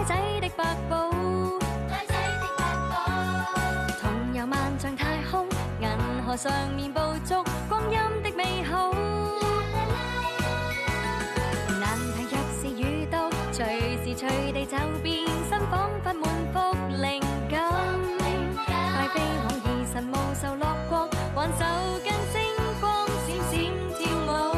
仔的百寶，同遊漫長太空，銀河上面捕捉光陰的美好。難題若是遇到，隨時隨地就變身，彷彿滿腹靈感。快飛往兒神無愁樂國，挽手跟星光閃閃跳舞。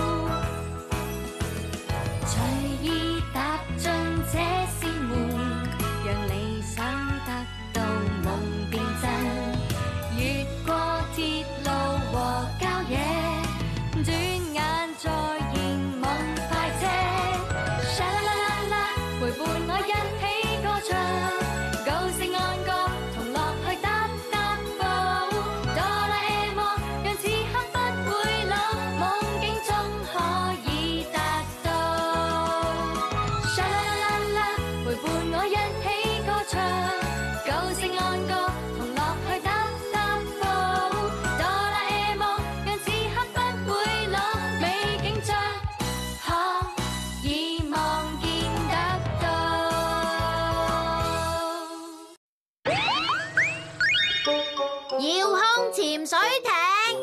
隨意踏進這扇門，讓理想得到夢變真。越過鐵路和郊野，轉眼再現夢快車。沙啦啦啦啦，陪伴我一起歌唱，高聲安歌，同樂去踏踏步。哆啦 A 夢，讓此刻不會老，夢境中可以達到。沙啦啦啦啦，陪伴我一起歌唱，高聲安歌，同樂去踏踏步。哆啦 A 夢，讓此刻不會老，美景將可以望見得到。 遙控潛水艇，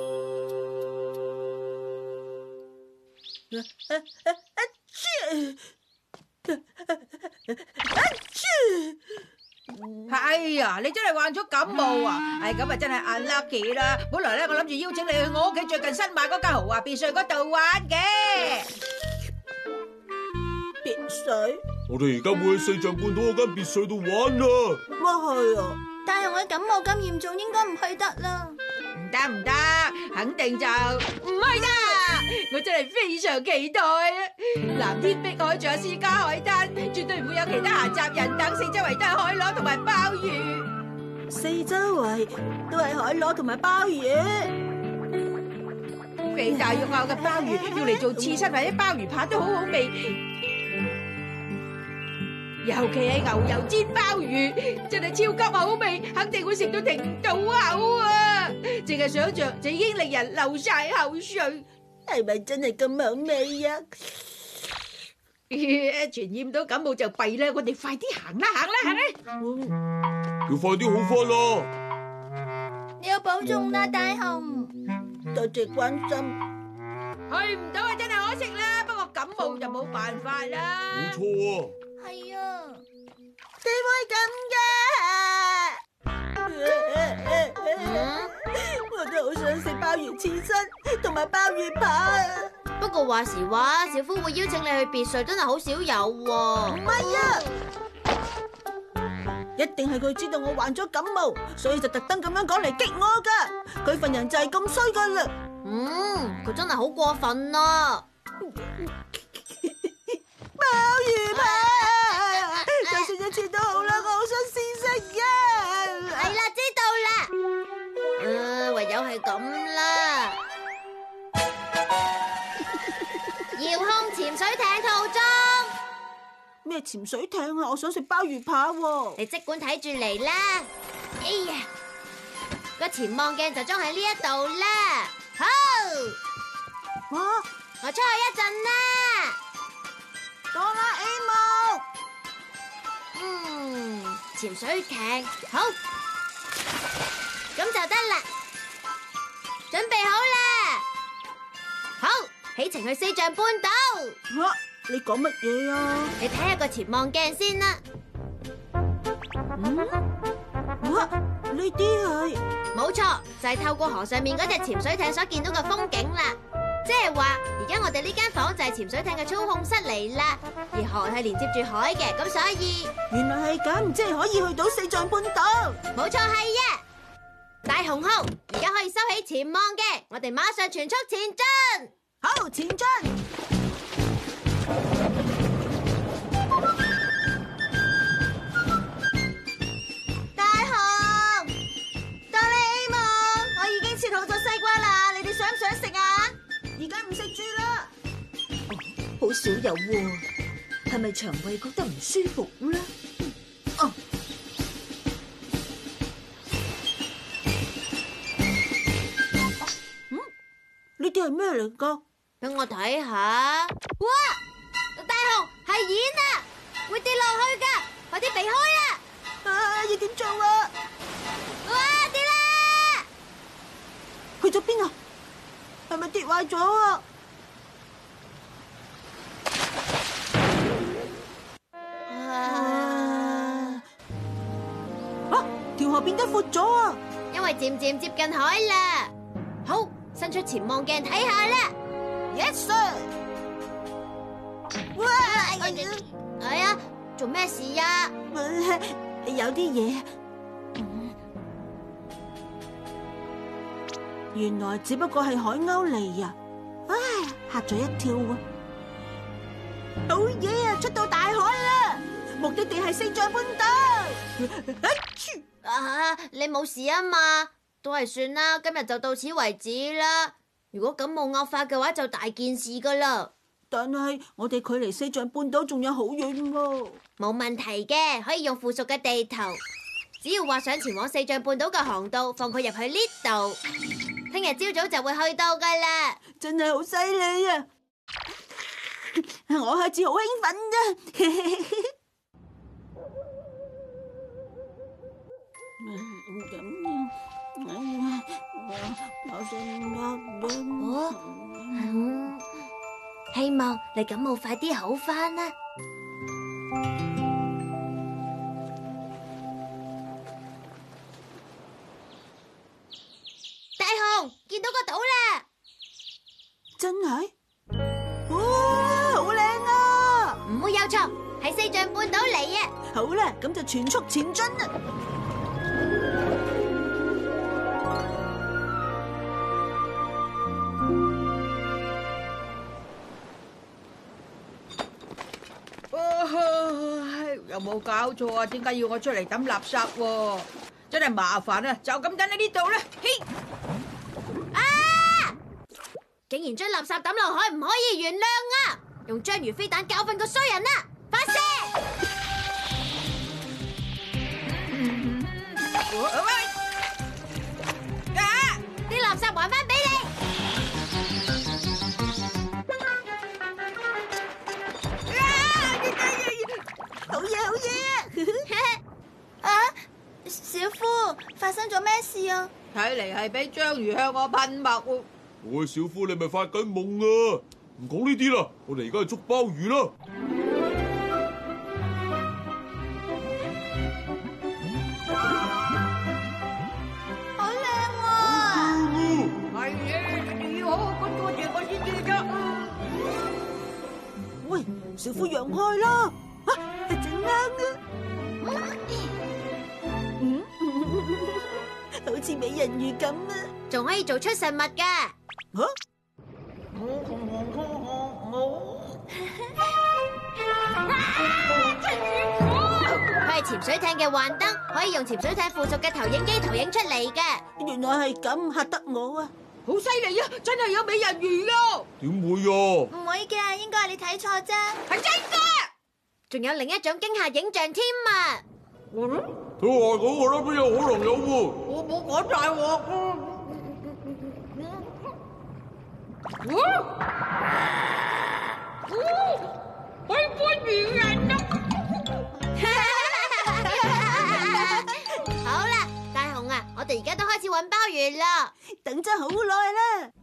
哎呀，你真係患咗感冒啊！咁啊真係 unlucky 啦。本來咧我諗住邀請你去我屋企最近新買嗰間豪華別墅嗰度玩嘅。 別墅？ 我哋而家會喺四象半島嗰間別墅度玩啦。 乜去啊？ 大雄嘅感冒咁嚴重，應該唔去得啦。 唔得，肯定就唔去啦！我真係非常期待啊！藍天碧海仲有私家海灘，絕對唔會有其他閒雜人等，四周圍都係海螺同埋鮑魚。 四周圍都係海螺同埋鮑魚， 肥大肉厚嘅鮑魚，用嚟做刺身或者鮑魚扒都好好味。尤其係牛油煎鮑魚，真係超級好味，肯定會食到停唔到口啊！淨係想象就已經令人流晒口水。 係咪真係咁好味啊？ 傳染到感冒就弊啦，我哋快啲行啦，行啦！ 要快啲好返啦！ 你要保重啦，大雄。 多謝關心。 去唔到啊，真係可惜啦。不過感冒就冇辦法啦。 冇錯啊！ 係啊， 點會咁嘅？我都好想食鮑魚刺身同埋鮑魚扒啊！ 不過話時話，小夫會邀請你去別墅，真係好少有喎。 唔係啊，一定係佢知道我患咗感冒，所以就特登咁樣講嚟激我噶。佢份人就係咁衰噶啦。 佢真係好過分啊！ 鮑魚扒，就算一次都好啦，我好想試食啊！ 係啦，知道啦。唯有係咁啦。遙控潛水艇套裝， 咩潛水艇啊？我想食鮑魚扒喎。 你即管睇住嚟啦。哎呀，個潛望鏡就裝喺呢一度啦。好， 哇！ 我出去一陣啦。 哆啦 A 夢， 潛水艇好，咁就得啦。準備好啦，好，起程去四象半島。 你講乜嘢啊？ 你睇下個潛望鏡先啦。 呢啲係冇錯，就係透過河上面嗰隻潛水艇所見到嘅風景啦。即係話，而家我哋呢間房就係潛水艇嘅操控室嚟啦，而河係連接住海嘅，咁所以原來係咁，即係可以去到四象半島。 冇錯係呀。大雄號，而家可以收起潛望鏡，我哋馬上全速前進。 好，前進。大雄，哆啦 A 夢，我已經切好咗西瓜啦，你哋想唔想食啊？而家唔食住啦。好少有喎，係咪腸胃覺得唔舒服咧？呢啲係咩嚟噶？ 等我睇下。哇！大雄係煙啊，會跌落去噶。 啲避開啦！ 要點做啊？ 哇，跌啦！ 去咗邊啊？係咪跌壞咗啊？條河變得闊咗啊！ 因為漸漸接近海啦。好，伸出潛望鏡睇下啦。 Yes sir。哇！ 哎呀，做咩事呀？ 有啲嘢，原來只不過係海鷗嚟啊！唉，嚇咗一跳啊！好嘢啊，出到大海啦！目的地係四象半島。 你冇事啊嘛？都係算啦，今日就到此為止啦。如果感冒惡化嘅話，就大件事噶啦。 但係我哋距離四象半島仲有好遠喎。 冇問題嘅，可以用附屬嘅地圖，只要畫上前往四象半島嘅航道，放佢入去呢度，聽日朝早就會去到噶啦。 真係好犀利啊！我開始好興奮啊！ 希望你感冒快啲好返啦。大雄，見到個島啦！ 真係？哇，好靚啊！ 唔會有錯，係四象半島嚟啊！ 好啦，咁就全速前進啦！ 有冇搞錯啊？點解要我出嚟抌垃圾喎？真係麻煩啊！就咁等喺呢度啦。嘿！ 竟然將垃圾抌落海，唔可以原諒啊！用章魚飛彈教訓個衰人啊！發射！啲垃圾還翻俾你！ 好嘢，好嘢！啊，小夫，發生咗咩事啊？ 睇嚟係俾章魚向我噴墨喎。 喂，小夫，你咪發緊夢啊！唔講呢啲啦，我哋而家去捉鮑魚啦。 好靚喎！ 係嘅，要好好咁多謝我先至得。 喂，小夫讓開啦！係整啱啊！好似美人魚咁啊！ 仲可以做出實物㗎。佢係潛水艇嘅幻燈，可以用潛水艇附屬嘅投影機投影出嚟嘅。 原來係咁，嚇得我啊！ 好犀利啊！真係有美人魚啊！ 點會啊？ 唔會嘅，應該係你睇錯啫。 係真㗎！ 仲有另一種驚嚇影像添啊！ 佢話嗰個啦，邊有可能有喎？ 我冇講大鑊啊！我歡魚人啊！ 好啦，大雄啊，我哋而家都開始搵鮑魚啦。 等咗好耐啦，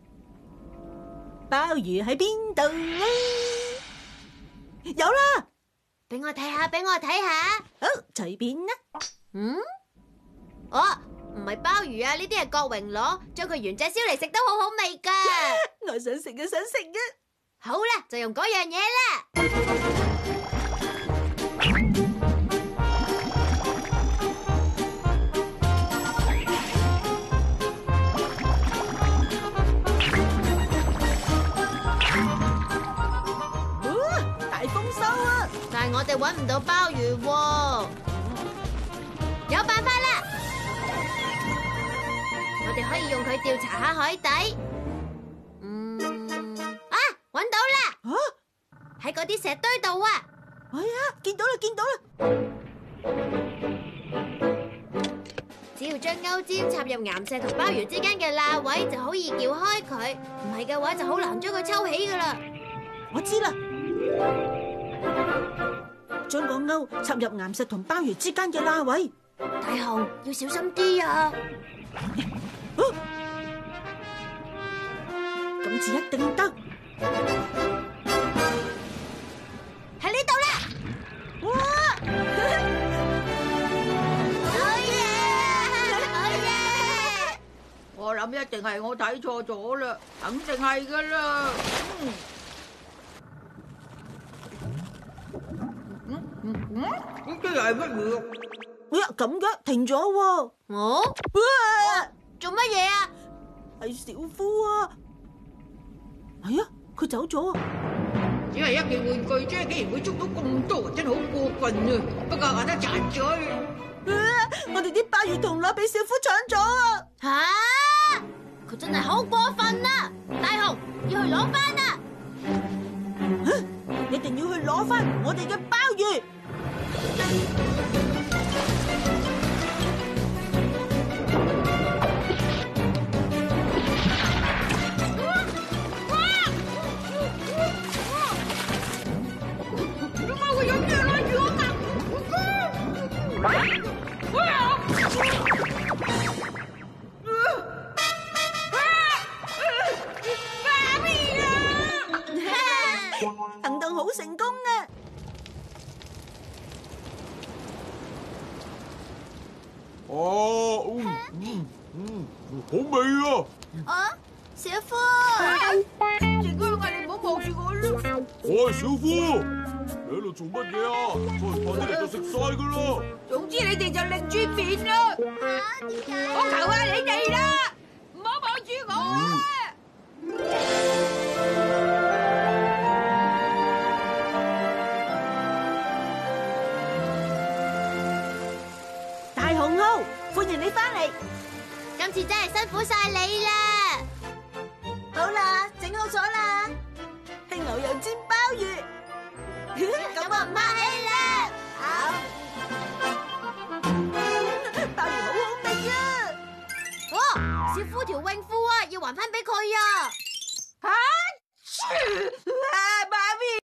鮑魚喺邊度呢？有啦！ 俾我睇下，俾我睇下。 好，隨便啦。 哦，唔係鮑魚啊，呢啲係角榮螺，將佢原隻燒嚟食都好好味噶。 我想食啊，想食啊！ 好啦，就用嗰樣嘢啦。 大豐收啊！ 但係我哋搵唔到鮑魚喎，有辦法啦！我哋可以用佢調查下海底。搵到啦！喺嗰啲石堆度啊！ 哎呀，見到啦，見到啦！ 只要將鈎尖插入岩石同鮑魚之間嘅罅位，就可以撬開佢。唔係嘅話，就好難將佢抽起噶啦。 我知啦。 將個鈎插入岩石同鮑魚之間嘅罅位。 大雄要小心啲啊！ 咁次一定得。 喺呢度啦！ 哇！ 好嘢！好嘢！ 我諗一定係我睇錯咗啦，肯定係噶啦。呢啲又係乜嘢？ 哎呀，咁嘅停咗喎。 我哇！ 做乜嘢啊？ 係小夫啊！哎呀，佢走咗啊！ 只係一件玩具啫，竟然會捉到咁多，真係好過分啊！不過我都賺咗。 我哋啲鮑魚同螺俾小夫搶咗啊！ 吓！佢真係好過分啊！大雄要去攞翻啊！ 一定要去攞翻我哋嘅鮑魚。 點解會有嘢拉住我㗎？ 行動好成功啊！ 好味啊！ 啊，小夫， 靜哥，你唔好望住我啦！ 喂，小夫，你喺度做乜嘢啊？快啲嚟就食晒噶啦！ 總之你哋就擰住面啦！ 點解？ 我求下你哋啦，唔好望住我啊！ 大雄號，歡迎你翻嚟。 今次真係辛苦晒你啦！ 好啦，整好咗啦，係牛油煎鮑魚。 咁我唔客氣啦。好， 鮑魚好好味啊！ 哦，小夫條泳褲啊，要還翻俾佢啊！ 啊！鮑